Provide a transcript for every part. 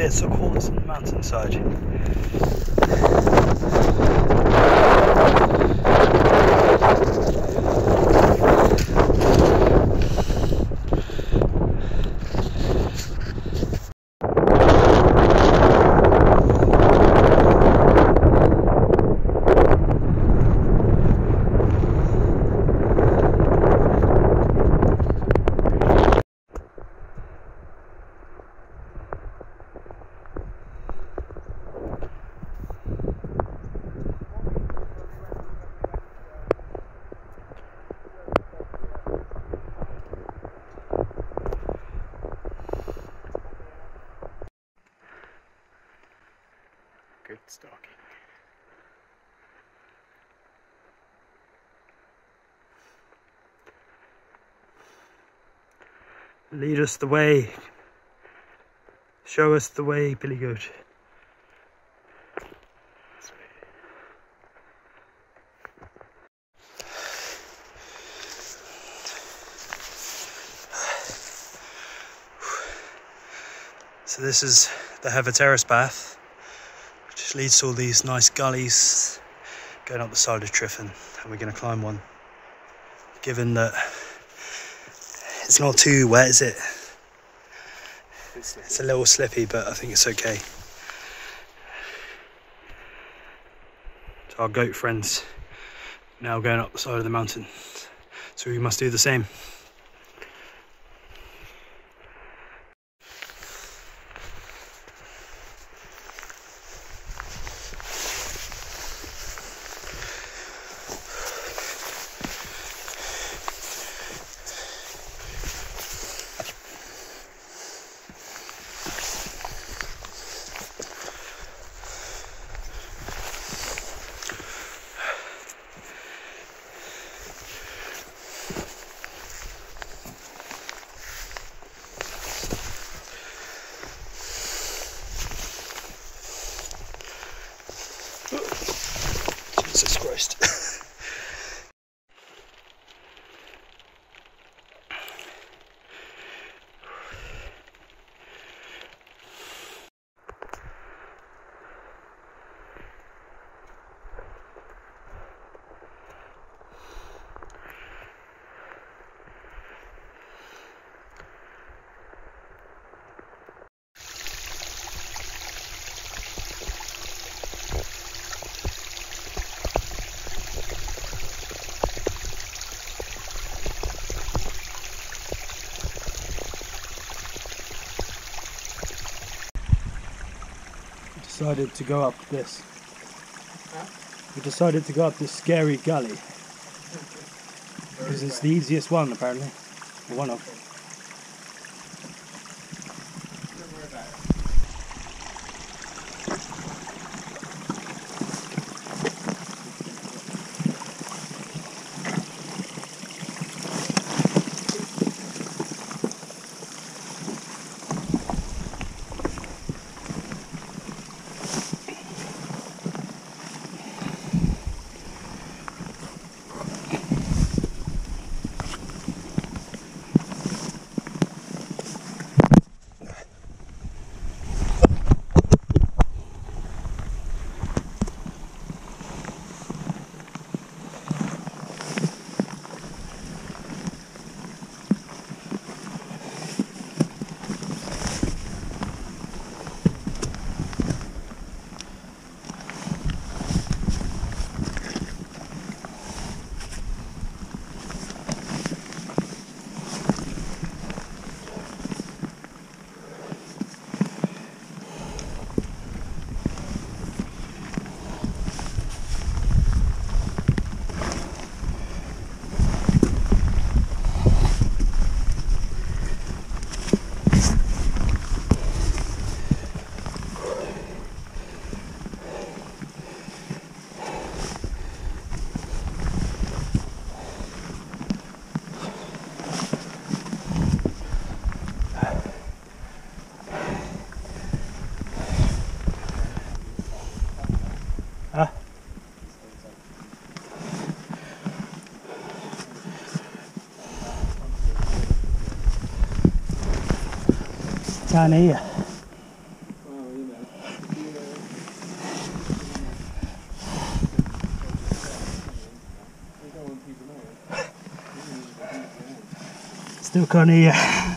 get so cold, it's on the mountainside. Good stalking. Lead us the way. Show us the way, Billy Goat. So this is the Heather Terrace path, which leads to all these nice gullies going up the side of Tryfan, and we're going to climb one. Given that it's not too wet, is it? It's a little slippy, but I think it's okay. So our goat friends now going up the side of the mountain, so we must do the same. Jesus Christ. Decided to go up this. We decided to go up this scary gully because it's the easiest one, apparently, or one of. Don't worry about it. Down here. Well, Still can't hear you.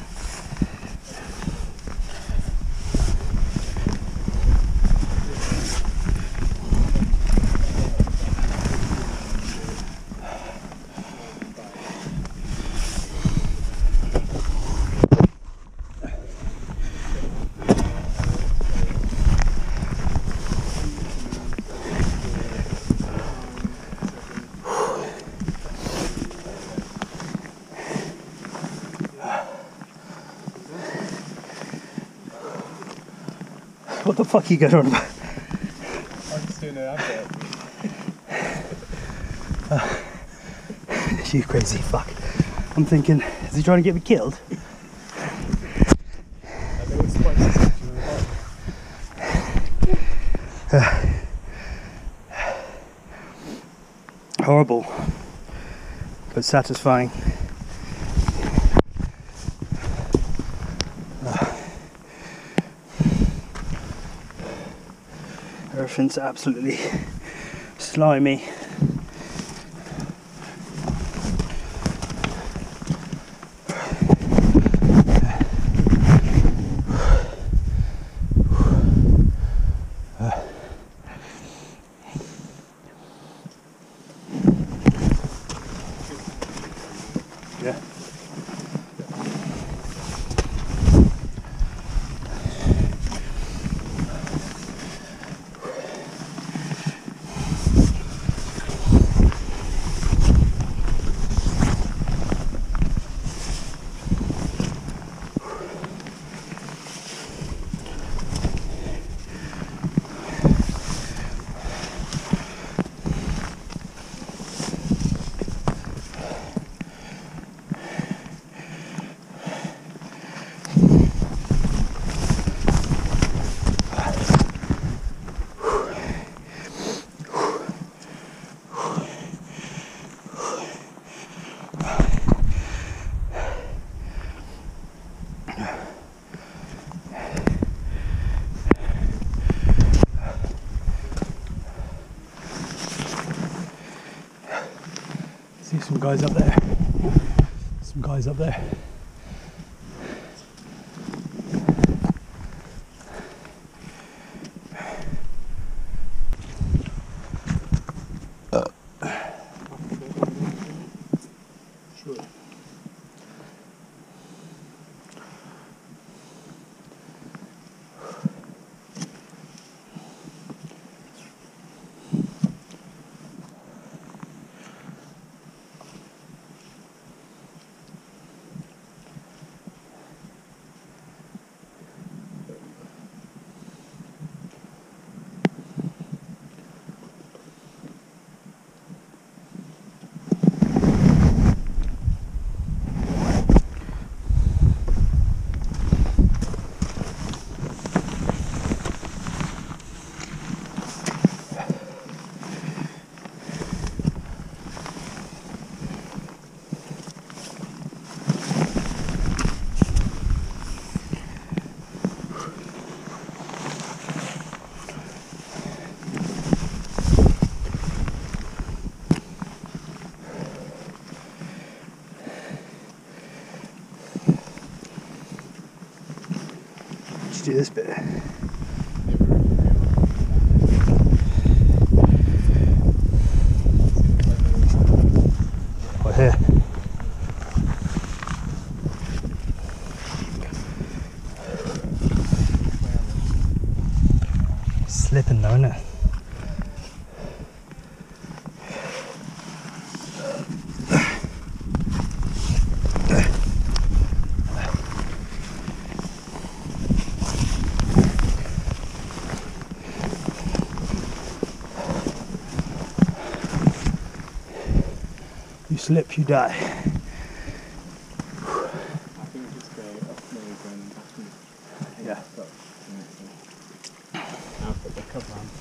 What the fuck are you going on about? I'm just doing an advert. You crazy fuck. I'm thinking, is he trying to get me killed? I know it's spicy section on the bottom. Horrible, but satisfying. Everything's absolutely slimy. Yeah. See some guys up there. Some guys up there. Sure. Let's do this bit. Right here. Slipping though, isn't it? You slip, you die. I think we just go up nose and back in. Yeah. Now put the cover on.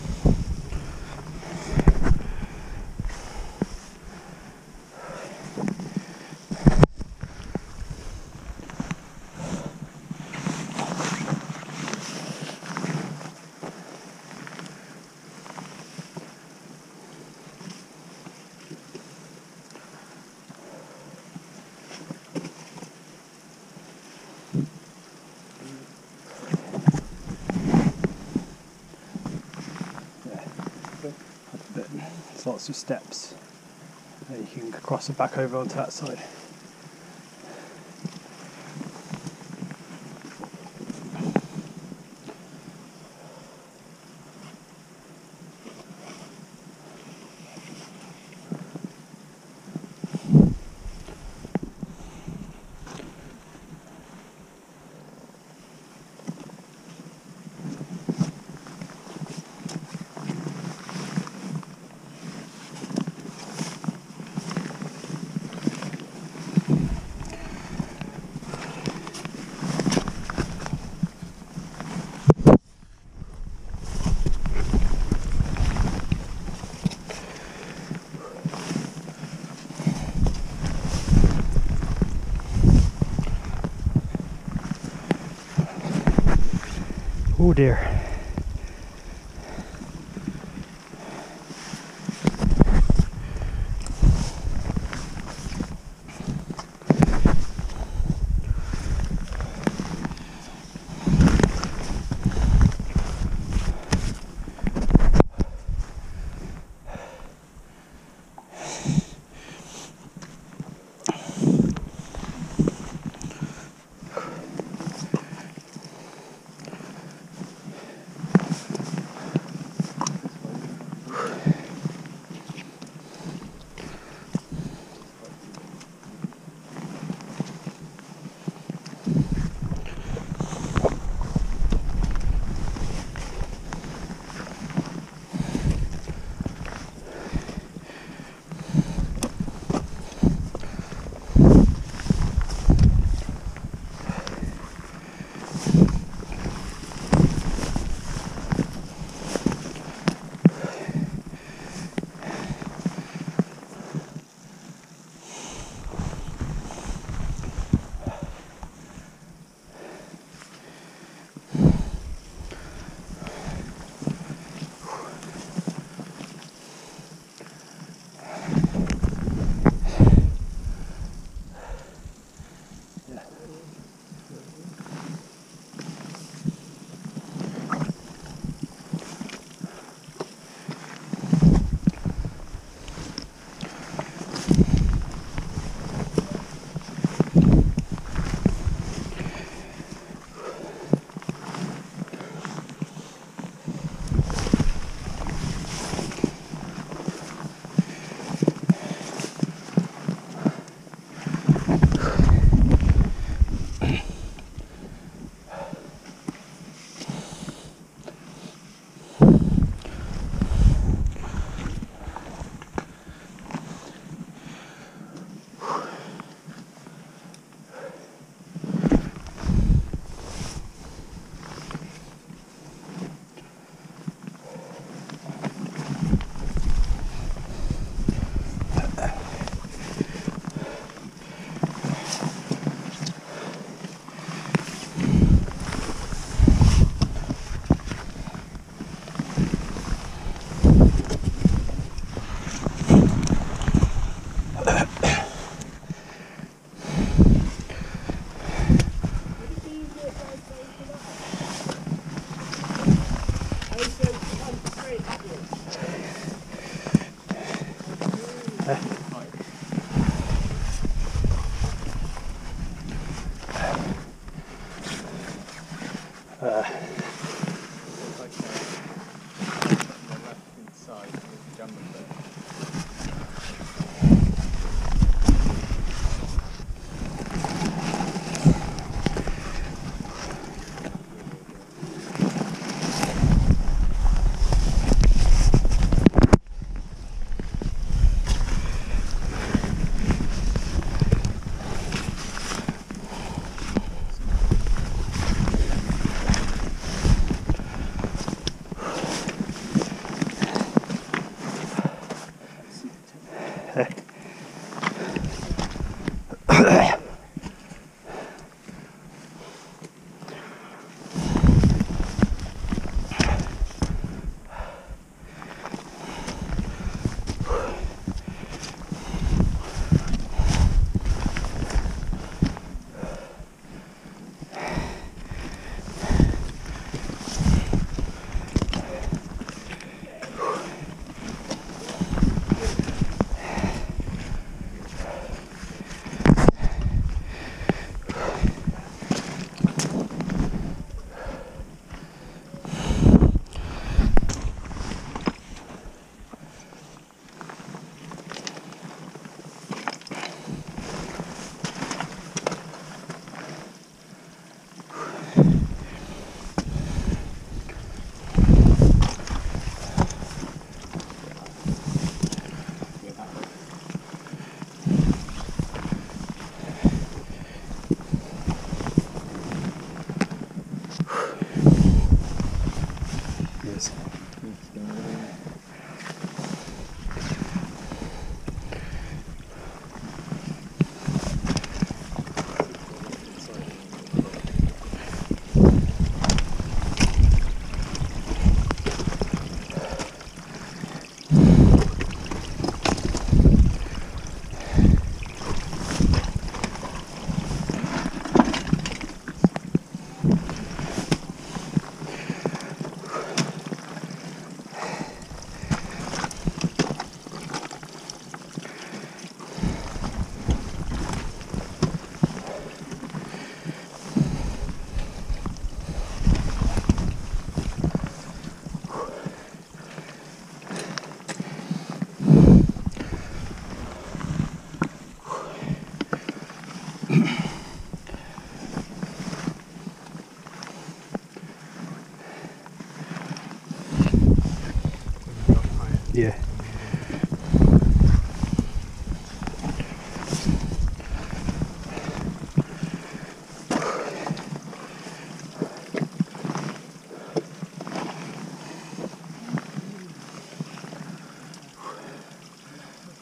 There's lots of steps. And you can cross it back over onto that side. Oh dear.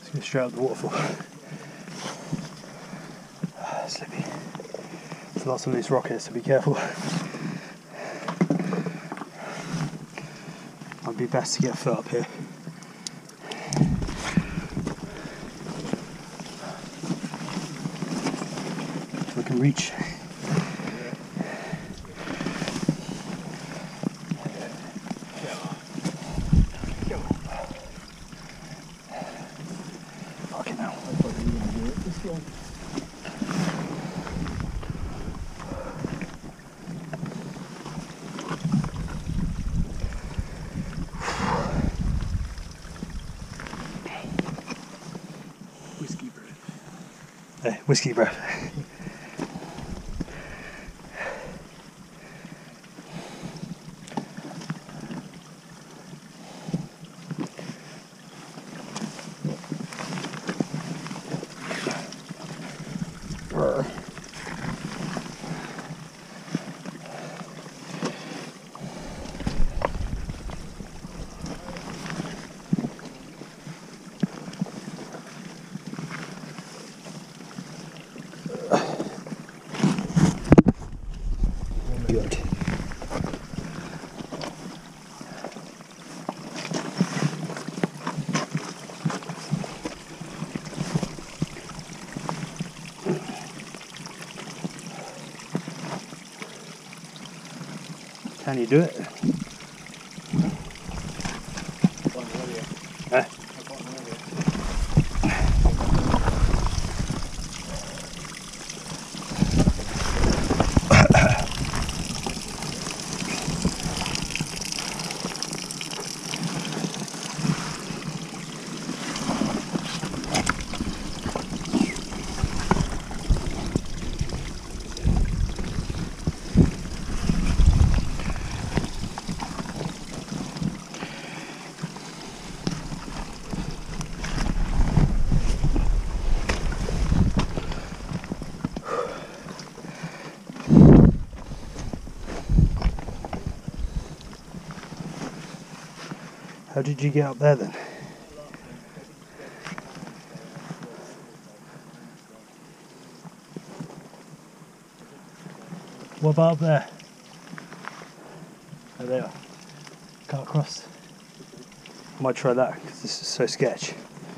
Let's go straight up the waterfall. Slippy. There's lots of loose rock here, so be careful. Might be best to get a foot up here. If we can reach. Fucking hell. Whiskey breath. Whiskey breath. Good. Can you do it? Eh? How did you get up there then? What about up there? Oh, there. Cut across. I might try that because this is so sketch.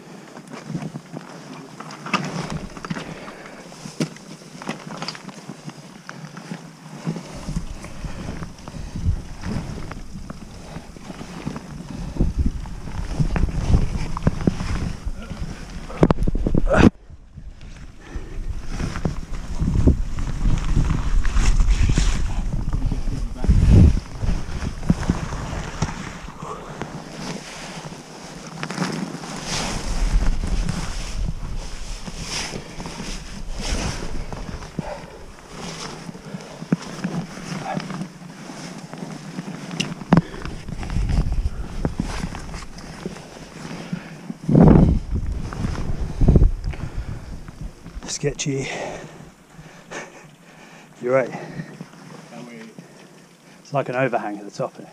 Sketchy. You're right. It's like an overhang at the top here.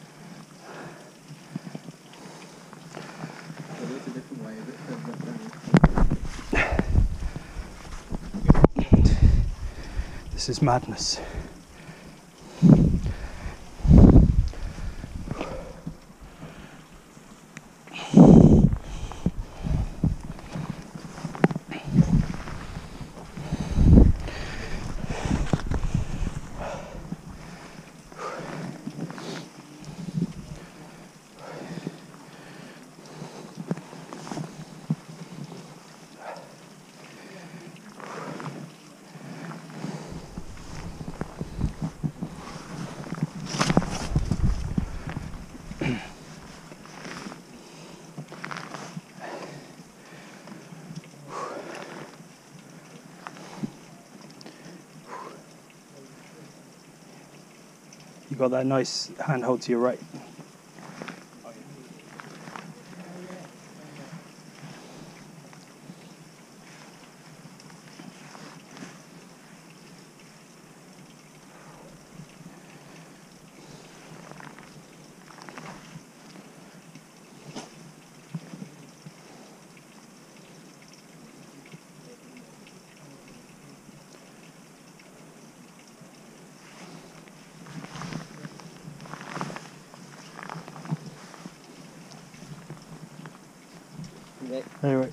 This is madness. You got that nice handhold to your right. Yeah. Anyway.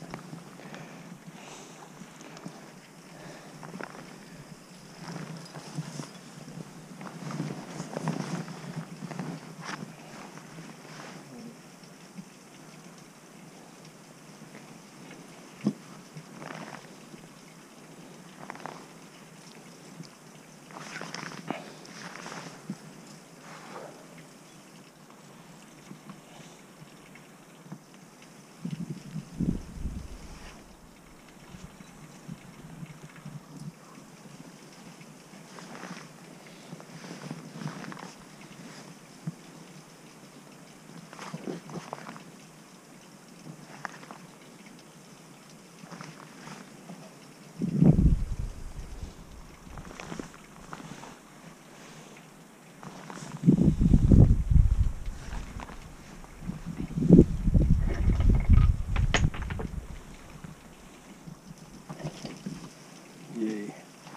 Yay.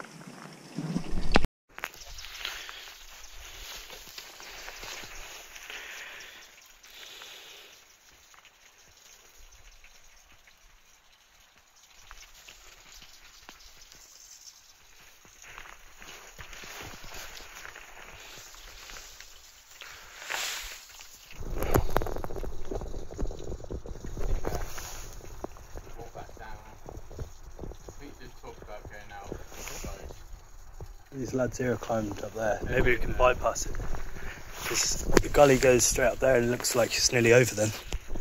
These lads here are climbing up there. Maybe we can bypass it. Because the gully goes straight up there and it looks like it's nearly over then.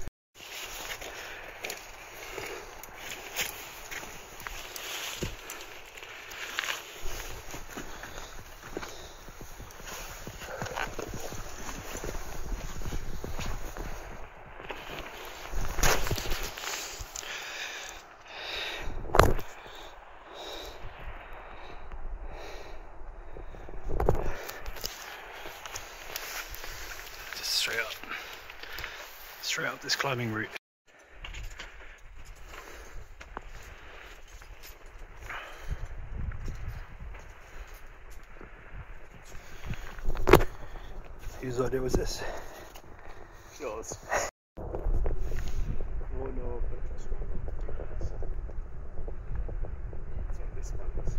Straight up this climbing route. Whose idea was this? Yours. Oh no, but it's on this one.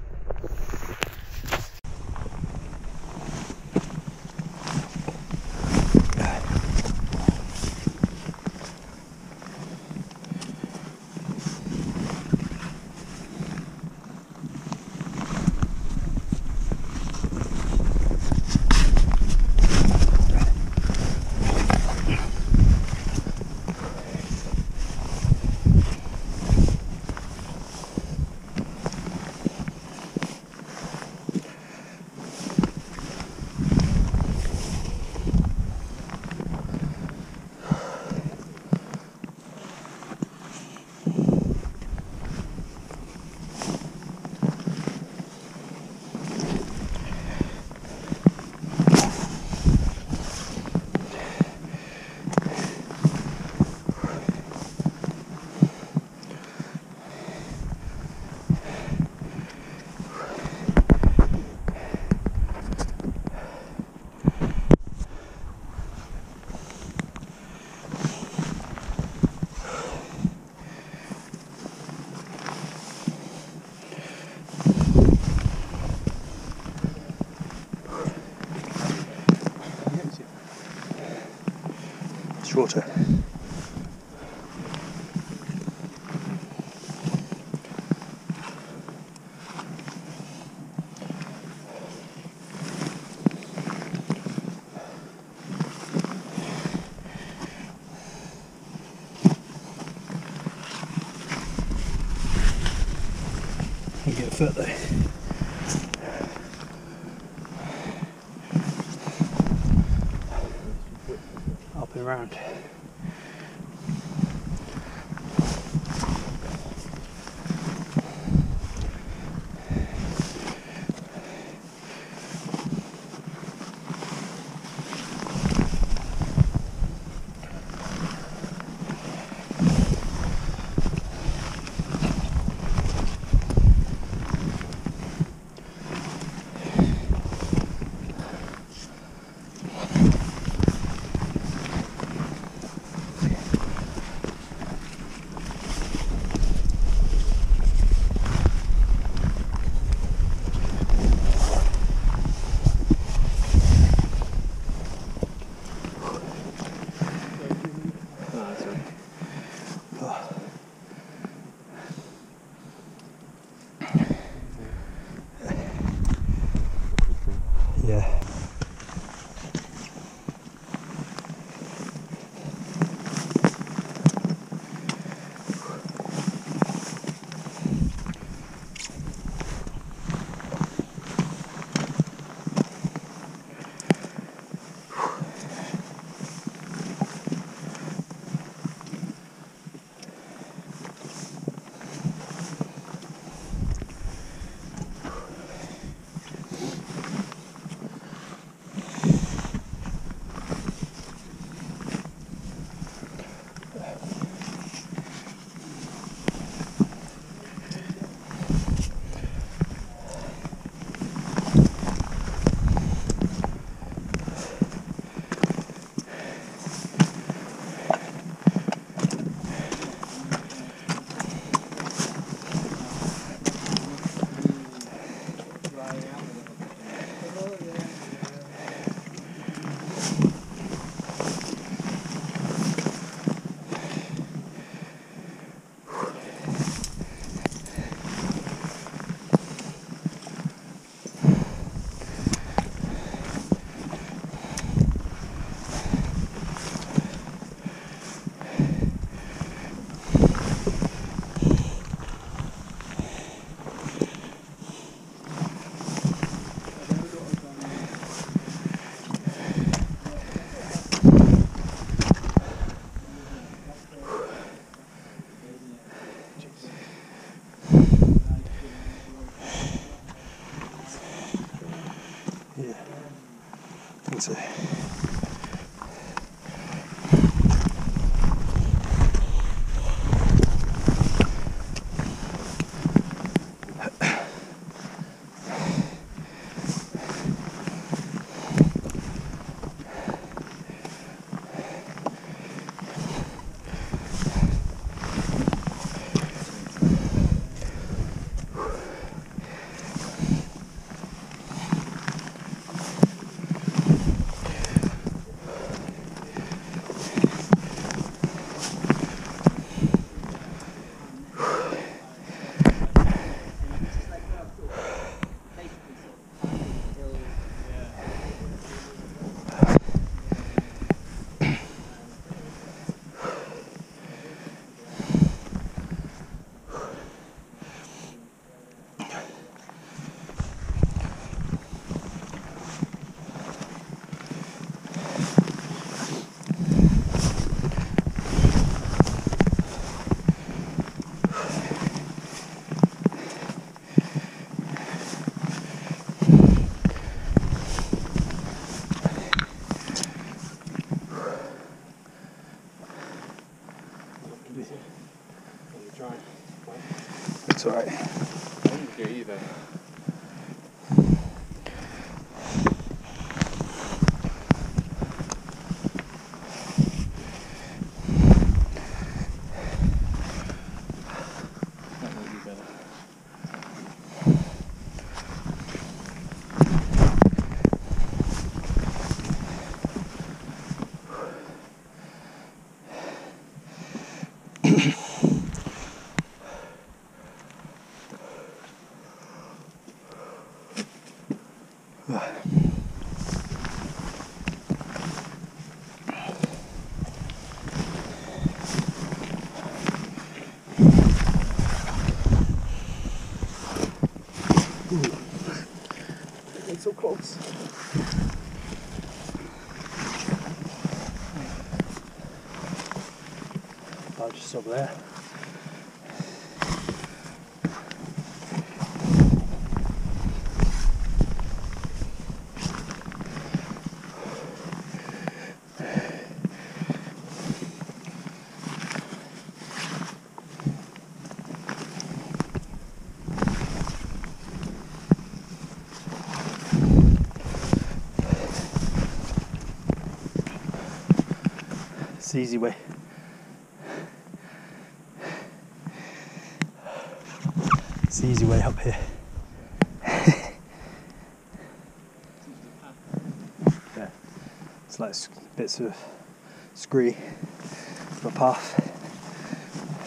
Shorter. You get a foot there. Up and around. Yeah. So. It's alright. I didn't do either. That would be better. It's so close. I'll just stop there. It's the easy way. It's the easy way up here. Yeah, it's like bits of scree of a path.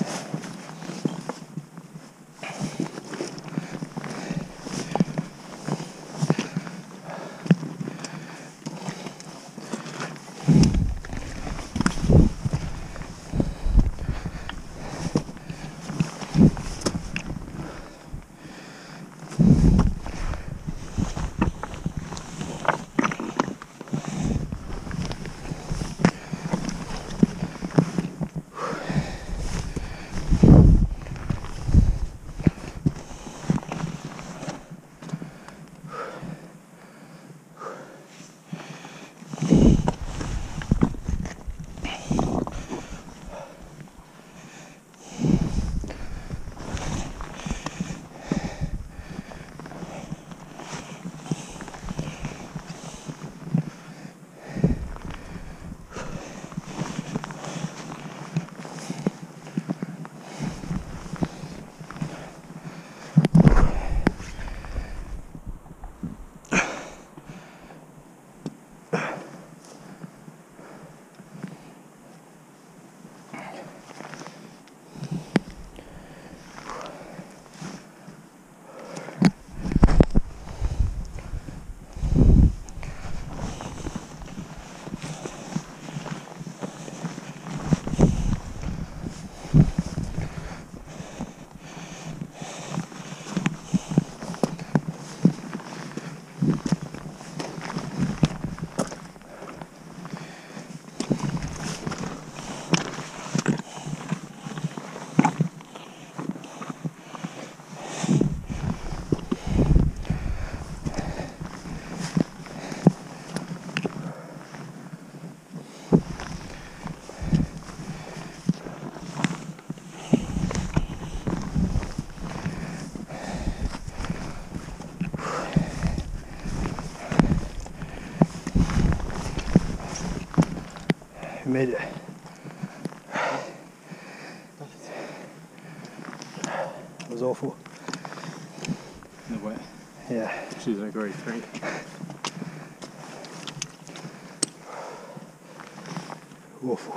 We made it. It was awful. In the wet. Yeah. She's a grade 3. Awful.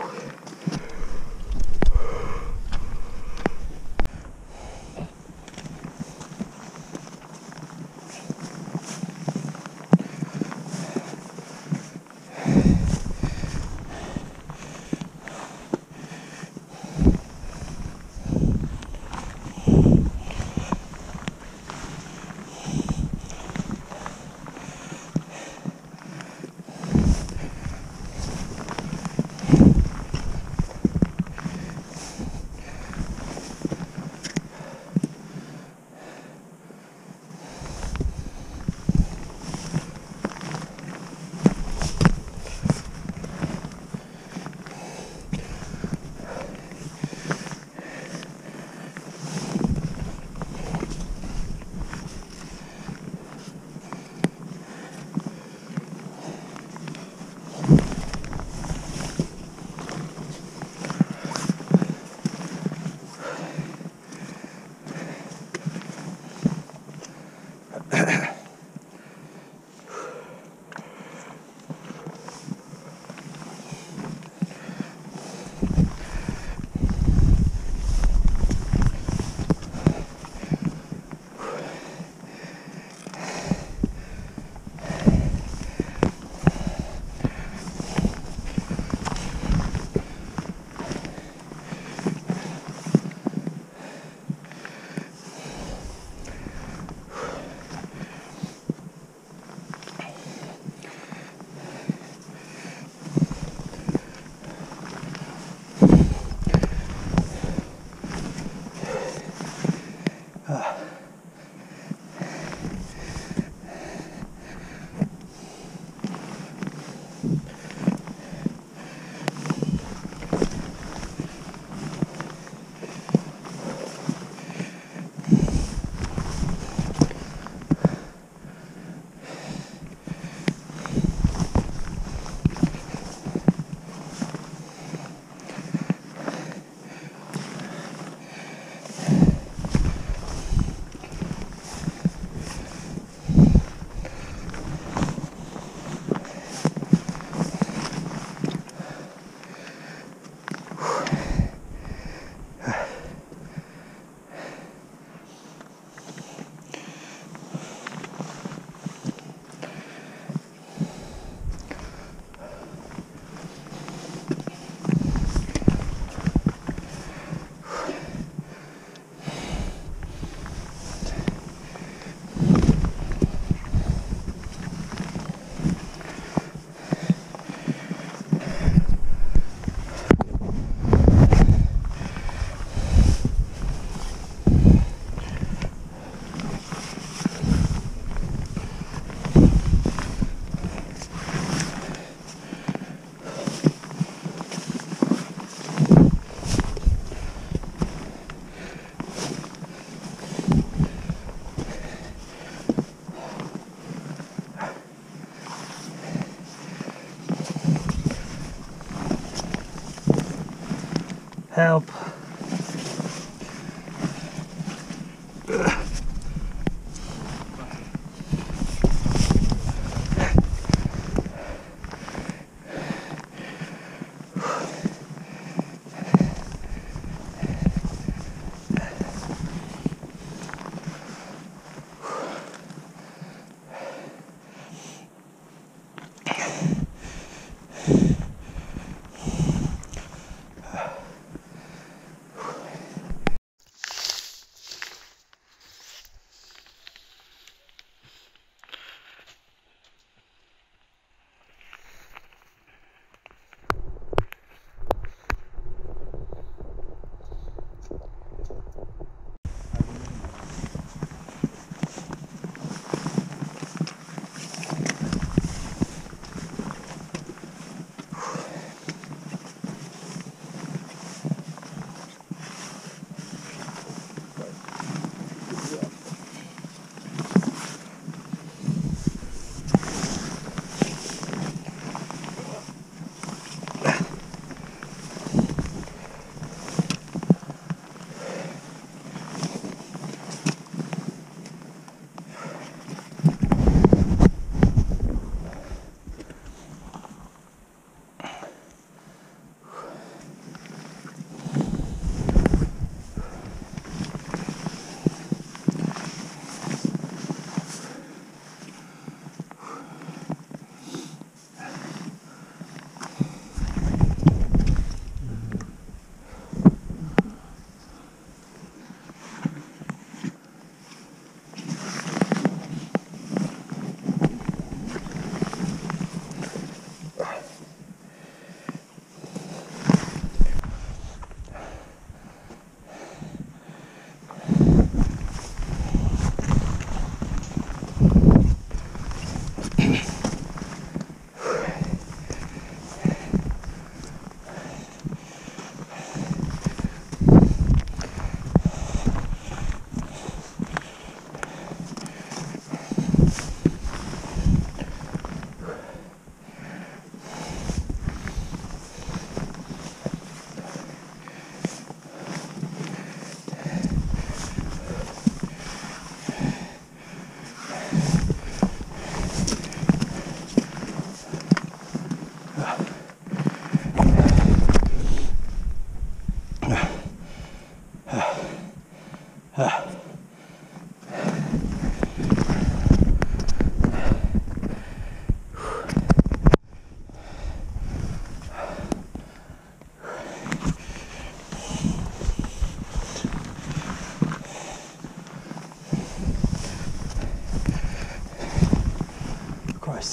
Christ.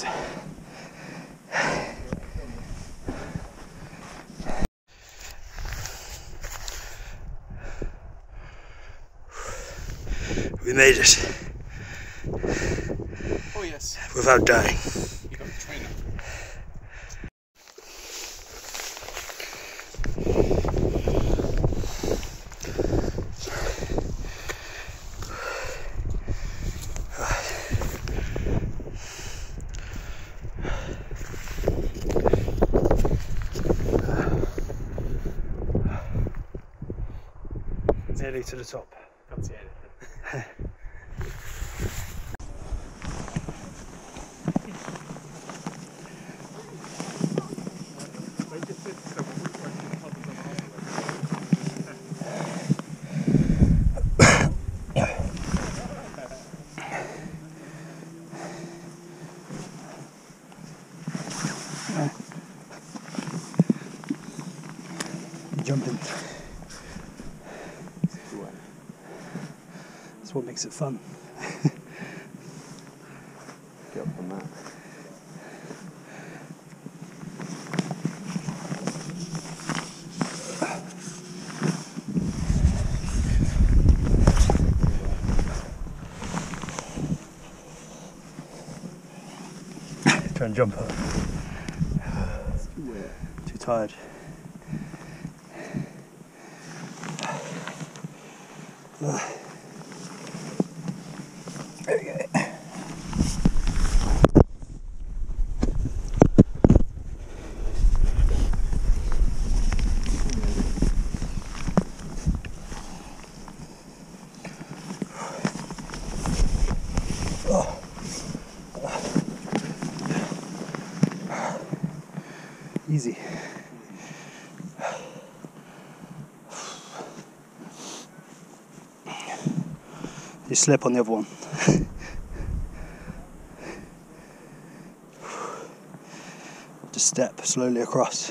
We made it. Oh yes. Without dying. You got the trainer. Nearly to the top. Can't see anything. Jumping. That's what makes it fun. Get up on that. Try and jump up. It's too weird. Too tired. There we go. Easy. You slip on the other one. Just step slowly across.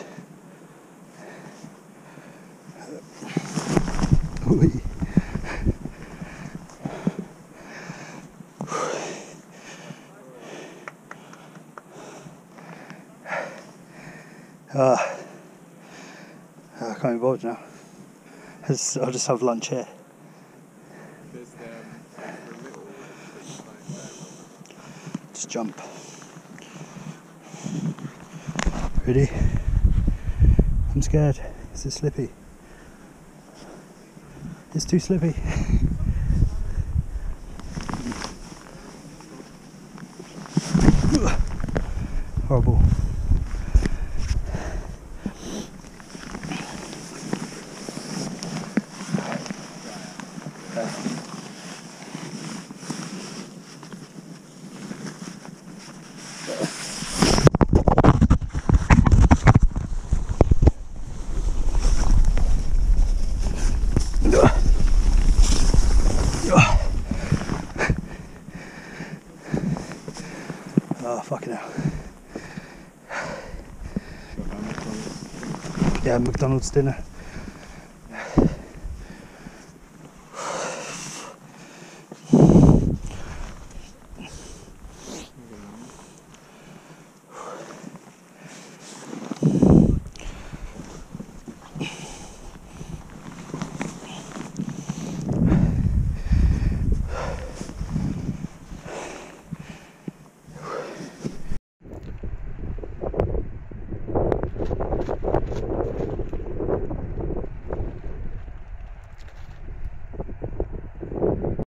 I can't be bothered now. I'll just have lunch here. There's a little Just jump. Ready? I'm scared. Is it slippy? It's too slippy. Horrible. Oh, fucking hell. Yeah, McDonald's dinner.